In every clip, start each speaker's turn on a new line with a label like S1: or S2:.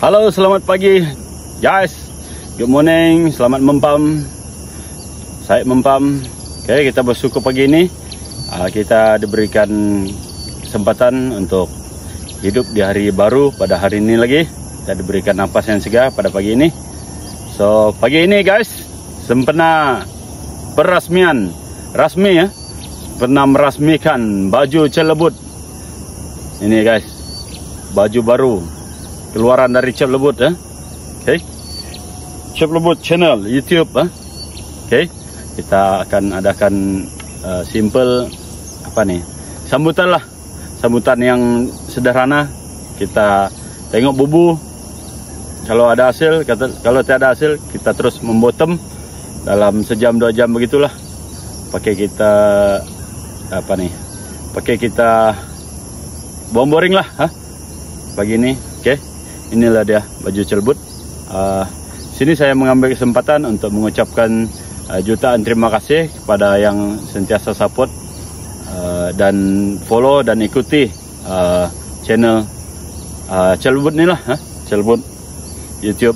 S1: Halo, selamat pagi guys. Good morning, selamat mempam. Saya mempam. Oke, kita bersyukur pagi ini kita diberikan kesempatan untuk hidup di hari baru pada hari ini lagi. Kita diberikan napas yang segar pada pagi ini. So, pagi ini guys, sempena perasmian rasmi ya. Pernah merasmikan baju Celebut. Ini guys, baju baru keluaran dari Celebut ya. Oke. Celebut channel YouTube ya. Oke. Kita akan adakan simple apa nih? Sambutan lah. Sambutan yang sederhana. Kita tengok bubu. Kalau ada hasil, kalau tiada hasil, kita terus membottom dalam sejam 2 jam begitulah. Pakai kita apa nih? Pakai kita boring lah, pagi ini. Oke, inilah dia baju Celebut. Sini saya mengambil kesempatan untuk mengucapkan jutaan terima kasih kepada yang sentiasa support dan follow dan ikuti channel Celebut ni lah, Celebut YouTube.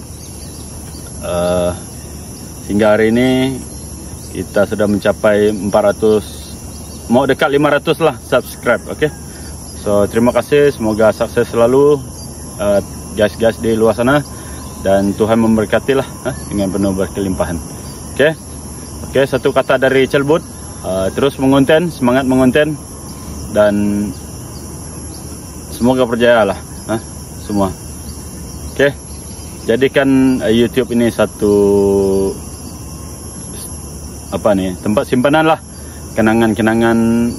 S1: Hingga hari ini kita sudah mencapai 400, mau dekat 500 lah subscribe. Oke. So terima kasih, semoga sukses selalu guys-guys di luar sana, dan Tuhan memberkati lah dengan penuh berkelimpahan. Oke, satu kata dari Celebut, terus mengonten, semangat mengonten, dan semoga perjaya lah semua. Oke, jadikan YouTube ini satu apa nih, tempat simpanan lah, kenangan-kenangan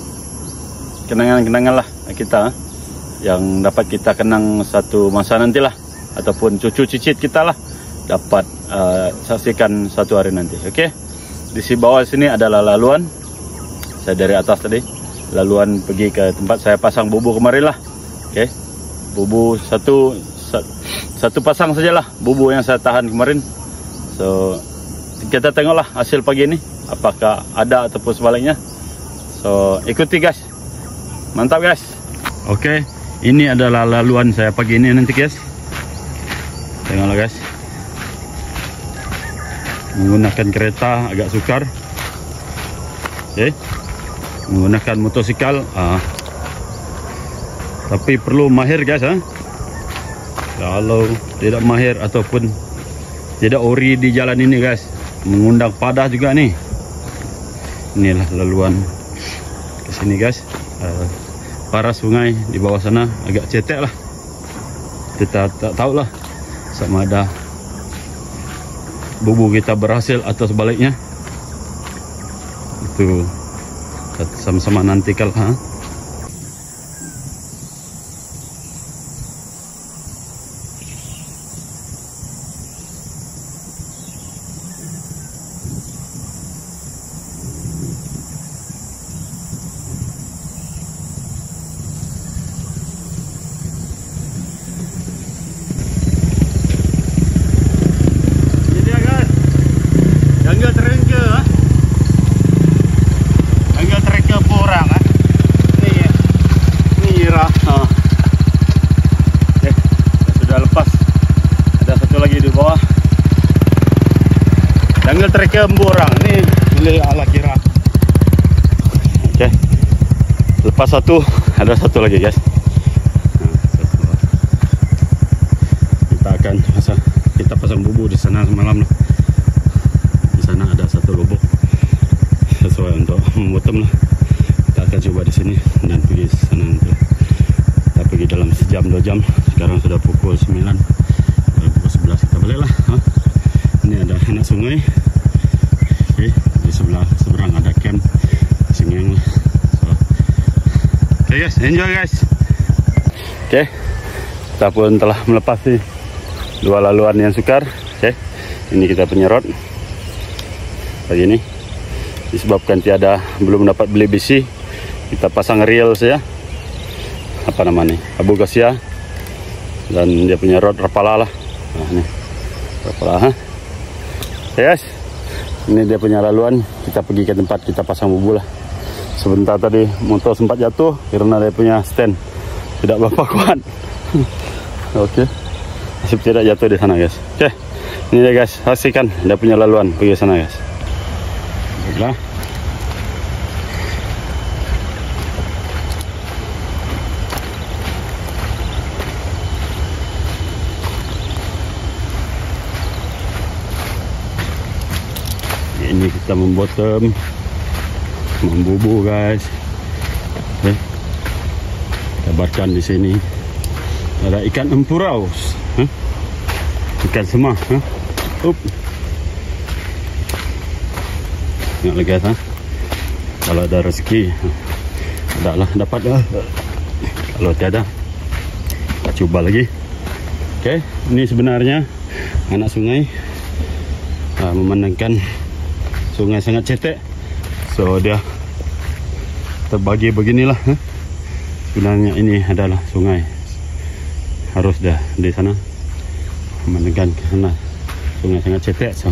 S1: lah kita, yang dapat kita kenang satu masa nantilah, ataupun cucu cicit kita lah dapat saksikan satu hari nanti. Oke. Di bawah sini adalah laluan. Saya dari atas tadi laluan pergi ke tempat saya pasang bubu kemarin lah. Oke. Bubu satu pasang sajalah bubu yang saya tahan kemarin. So kita tengoklah hasil pagi ini, apakah ada ataupun sebaliknya. So ikuti guys. Mantap guys. Oke, ini adalah laluan saya pagi ini nanti guys. Tengoklah guys. Menggunakan kereta agak sukar. Oke. Menggunakan motosikal. Tapi perlu mahir guys. Kalau tidak mahir ataupun tidak ori di jalan ini guys, mengundang padah juga nih. Inilah laluan ke sini guys. Para sungai di bawah sana agak cetek lah. Kita tak tahu lah sama ada bubu kita berhasil atau sebaliknya. Itu sama-sama nanti kalau Jungle Tracker Emborang ni boleh ala kira. Oke. Lepas satu, ada satu lagi guys. Kita pasang bubu di sana semalam. Di sana ada satu lubuk sesuai untuk membottom lah. Kita akan coba di sini dan pergi ke sana nanti. Kita pergi dalam sejam 2 jam. Sekarang sudah pukul 9. Pukul 11 kita balik lah. Ini ada anak sungai. Oke, di seberang ada camp Sengeng. Oke guys, enjoy guys. Oke, kita pun telah melepas nih 2 laluan yang sukar. Oke, ini kita punya rod pagi ini. Disebabkan belum dapat beli besi, kita pasang reel saja. Apa namanya? Abu Gasia. Dan dia punya rod Rapala lah. Nah, ini Rapala. Yes, ini dia punya laluan. Kita pergi ke tempat kita pasang bubu lah. Sebentar tadi motor sempat jatuh karena dia punya stand tidak berapa kuat. Oke. Nasib tidak jatuh di sana guys. Oke, ini dia guys, saksikan dia punya laluan pergi sana guys. Baiklah. Ini kita membottom, membubu guys. Oke, kabarkan di sini ada ikan empurau, ikan semah. Ingat lagi guys, kalau ada rezeki, adalah dapat lah. Kalau tiada, kita coba lagi. Oke, ini sebenarnya anak sungai, memandangkan sungai sangat cetek, so dia terbagi beginilah. Sebenarnya ini adalah sungai, harus dah di sana memandangkan ke sana sungai sangat cetek, so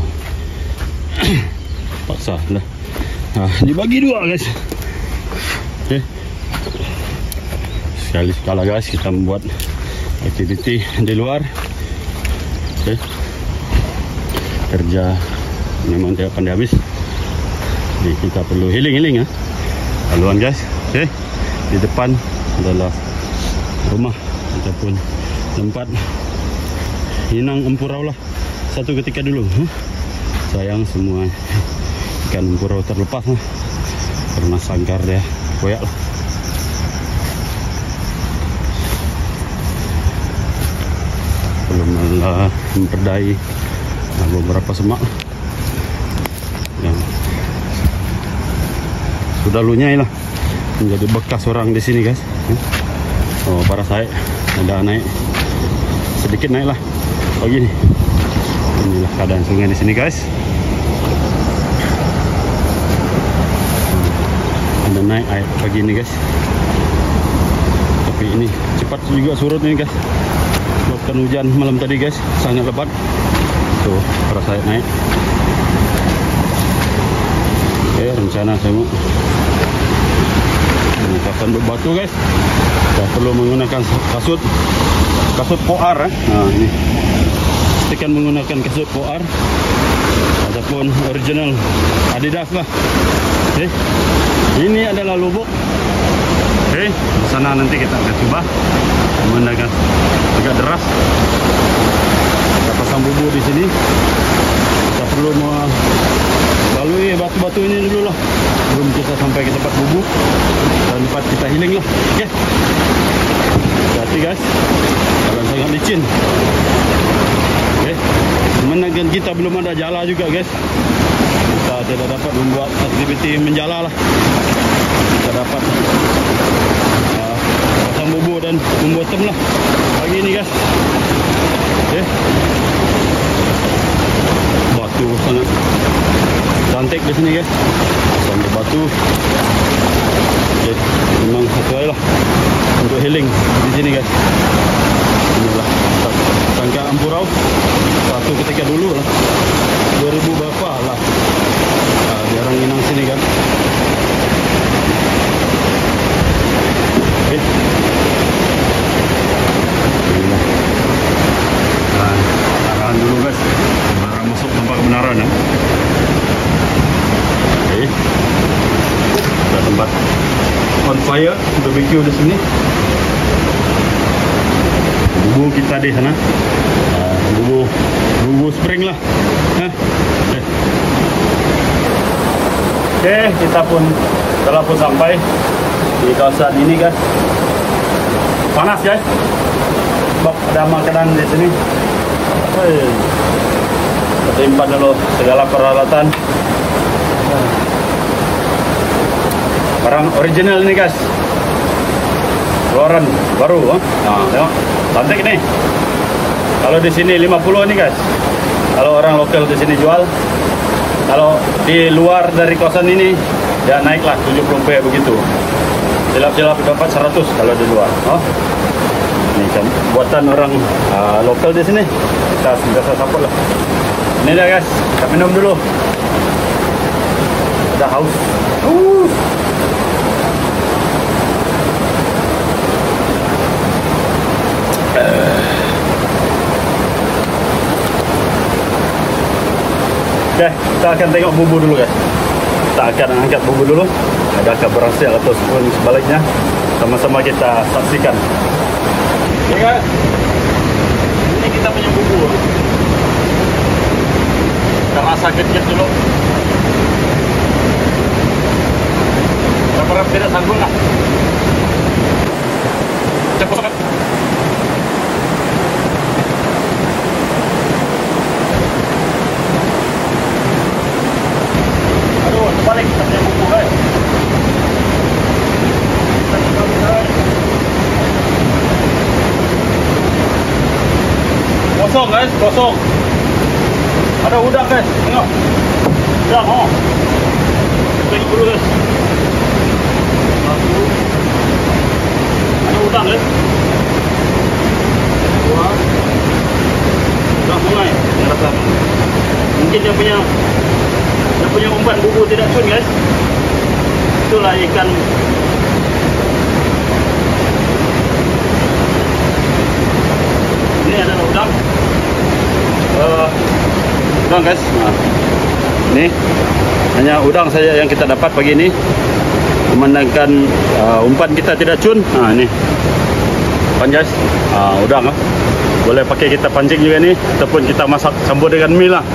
S1: paksa lah. Dibagi dua guys. Oke, sekali-sekala guys kita membuat aktiviti di luar. Oke, kerja memang tidak pandai habis, jadi kita perlu healing ya. Haluan guys. Oke, di depan adalah rumah ataupun tempat inang empurau lah satu ketika dulu. Sayang semua ikan empurau terlepas karena sangkar dia koyak lah. Belum memperdai beberapa semak yang sudah lunyai lah, menjadi bekas orang di sini guys. Oh, para saya ada naik sedikit, naik lah begini. Inilah keadaan sungai di sini guys. Ada naik air pagi ini guys, tapi ini cepat juga surut ini guys. Sebabkan hujan malam tadi guys, sangat lebat. Tuh, para saya naik. Oke, rencana saya mau menggunakan batu guys. Kita perlu menggunakan kasut poar. Nah, ini pastikan menggunakan kasut poar ataupun original Adidas lah. Oke, ini adalah lubuk. Oke, di sana nanti kita akan coba menggunakan agak deras. Kita pasang bubu di sini. Kita perlu melalui batu-batu ini dulu lah, belum kita sampai ke tempat bubu dan tempat kita healing lah. Oke, hati guys, jalan sangat licin. Oke, menangkan kita belum ada jala juga guys, kita tidak dapat membuat aktiviti menjala lah. Kita dapat pasang bubu dan membottom lah pagi ini guys. Oke, batu sangat cantik di sini guys, sampai batu. Oke, memang sesuai lah untuk healing di sini guys. Inilah sangka empurau satu ketika dulu lah, 2000 berapa lah, di orang inang sini kan. Oke, inilah arahan dulu guys, barang masuk tempat kebenaran ya. Oke, ada tempat on fire barbecue di sini. Bubu kita di sana, bubu spring lah. Oke, kita pun telah sampai di kawasan ini guys. Panas guys, sebab ada makanan di sini. Simpan dulu segala peralatan. Barang original ini guys, keluaran baru. Nah, tengok, cantik nih. Kalau di sini 50 nih guys. Kalau orang lokal di sini jual. Kalau di luar dari kawasan ini ya naiklah 70 begitu. Silap-silap dapat 100 kalau di luar. Oh, ini kan buatan orang lokal di sini. Kita biasa support lah. Ini dah guys, kita minum dulu. Udah haus. Oke, kita akan tengok bumbu dulu guys. Kita akan angkat bumbu dulu. Adakah berhasil ataupun sebaliknya? Sama-sama kita saksikan. Oke guys, ini kita punya bumbu. Kita masak kecil dulu. Berapa tidak sanggup lah. Cepat. Aduh, terbalik kita punya bumbu guys. Kosong guys, kosong. Ada udang guys, tengok. Udang, oh. Tengok dulu guys. Satu. Ada udang guys. Dua. Udang sungai, saya rasa. Mungkin dia punya umpan bumbu tidak cun guys. Itulah ikan. Ini adalah udang. Udang guys. Nah, ini hanya udang saja yang kita dapat pagi ini. Memandangkan umpan kita tidak cun. Nah ini umpan guys. Udang lah. Boleh pakai kita pancing juga nih, ataupun kita masak campur dengan mie lah.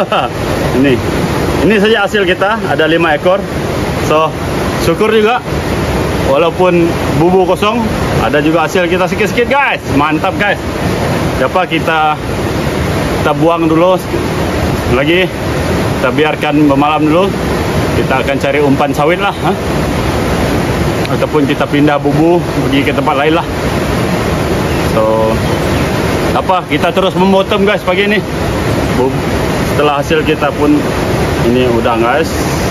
S1: Ini saja hasil kita. Ada 5 ekor. So syukur juga. Walaupun bumbu kosong, ada juga hasil kita sikit-sikit guys. Mantap guys. Dapat kita buang dulu lagi, kita biarkan bermalam dulu. Kita akan cari umpan sawit lah, ataupun kita pindah bumbu pergi ke tempat lain lah. So kita terus memotong guys pagi ini. Setelah hasil kita pun ini udang guys,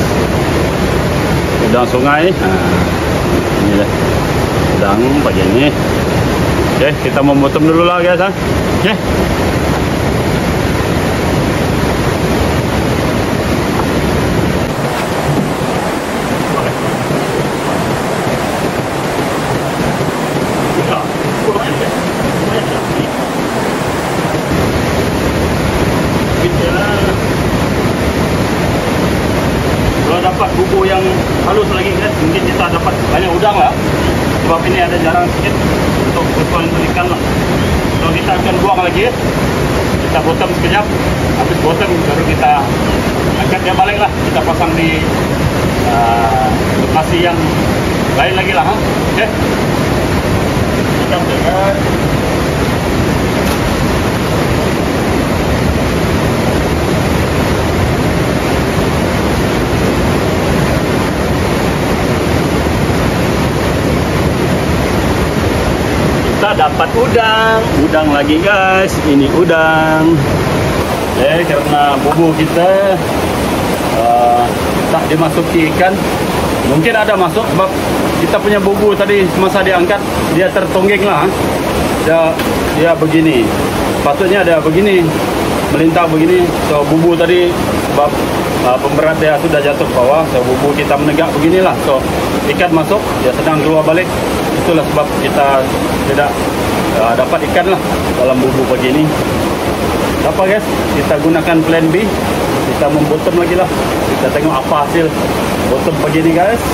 S1: udang sungai. Ini lah udang pagi ini. Oke, kita memotong dulu lah guys. Oke. Kalau dapat bumbu yang halus lagi guys, mungkin kita dapat banyak udang lah. Sebab ini ada jarang sedikit untuk kesukaan ikan lah. So kita akan buang lagi. Kita bottom sekejap. Habis bottom baru kita angkat dia balik lah. Kita pasang di lokasi yang lain lagi lah. Oke. Kita ambilkan. Kita dapat udang lagi guys. Ini udang. Karena bumbu kita tak dimasuki ikan, mungkin ada masuk sebab kita punya bumbu tadi semasa diangkat dia tertonggeng lah. Dia begini. Patutnya dia begini, melintang begini. So bumbu tadi sebab pemberat dia sudah jatuh ke bawah. So bumbu kita menegak beginilah. So ikan masuk, dia sedang keluar balik. Itulah sebab kita tidak dapat ikan lah dalam bumbu pagi ini. Apa guys, kita gunakan plan B. Kita membottom lagi lah. Kita tengok apa hasil bottom pagi ini guys.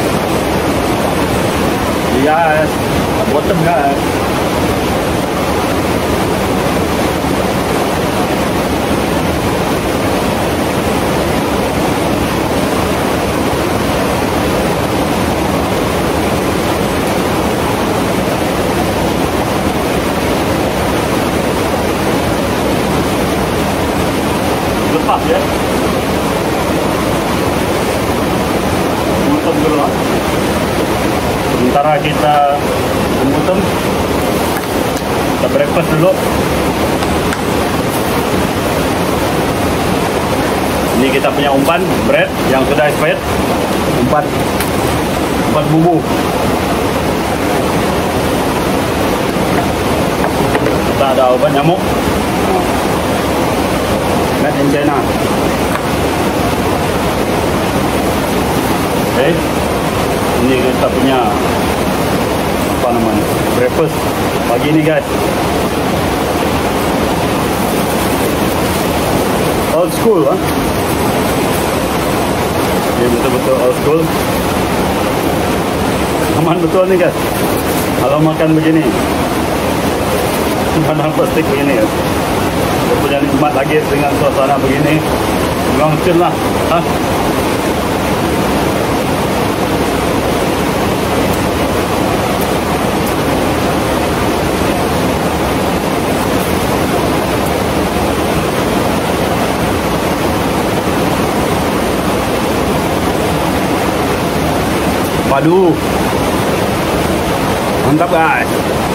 S1: Yes, bottom guys. Lepas ya. Bottom dulu lah. Sementara kita bottom, kita breakfast dulu. Ini kita punya umpan bread yang sudah expired. Umpan bumbu. Kita ada obat nyamuk. Made in China. Oke. Ini kita punya apa namanya? Breakfast pagi ini guys. Old school, huh? Ini betul-betul old school. Aman betul nih guys. Kalau makan begini, makanan plastik begini guys. Kita punya nikmat lagi dengan suasana begini. Memang cun lah. Hah? Waduh, mantap guys.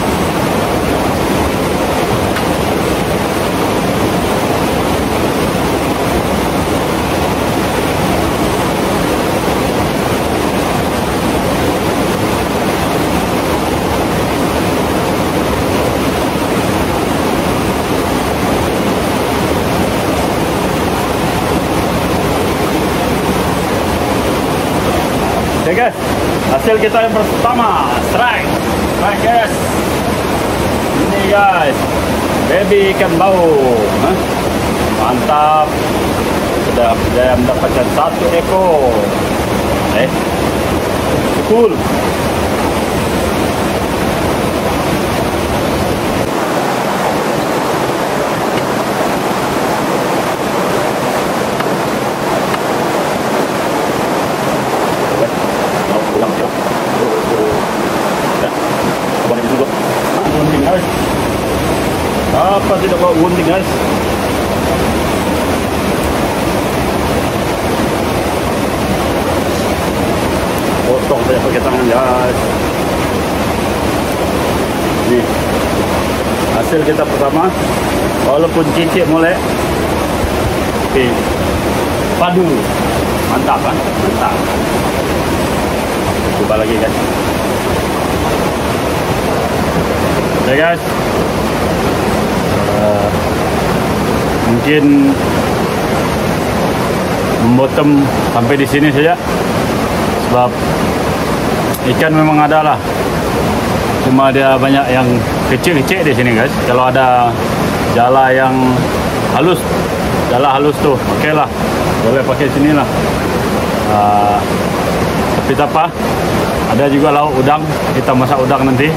S1: Oke guys, hasil kita yang pertama, strike guys. Ini guys, baby ikan bau, mantap. Sudah saya mendapatkan 1 ekor. Cool. Apa tidak bawa gunting guys? Potong saya pakai tangan guys. Nih hasil kita pertama, walaupun cicik molek, tapi padu, mantap kan? Mantap. Coba lagi guys. Oke guys. Mungkin membottom sampai di sini saja, sebab ikan memang ada lah, cuma dia banyak yang kecil-kecil di sini guys. Kalau ada jala yang halus, jala halus tuh oke lah, boleh pakai sini lah. Tapi apa, ada juga lauk udang, kita masak udang nanti.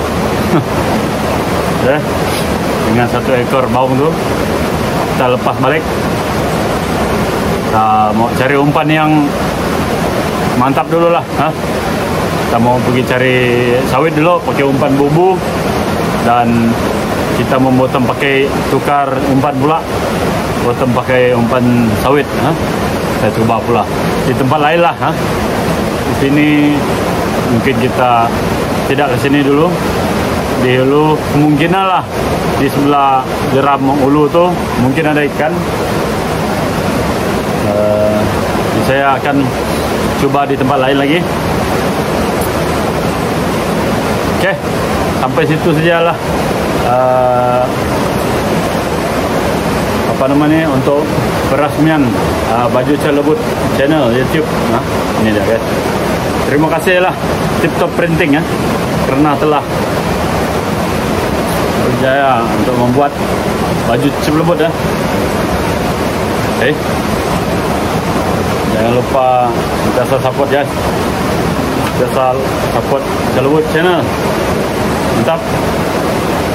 S1: Dengan 1 ekor baung tuh kita lepas balik. Kita mau cari umpan yang mantap dulu lah. Kita mau pergi cari sawit dulu pakai umpan bubu, dan kita membottom pakai tukar umpan pula, bottom pakai umpan sawit. Saya coba pula di tempat lain lah. Di sini mungkin kita tidak ke sini dulu. Di hulu kemungkinan lah, di sebelah jeram ulu tuh mungkin ada ikan. Saya akan coba di tempat lain lagi. Oke, sampai situ sajalah apa namanya untuk peresmian Baju Celebut channel YouTube. Ini dia guys. Terima kasih lah Tip Top Printing karena telah berjaya untuk membuat baju celebut jangan lupa jasa support guys, jasa support Celebut channel. Mantap.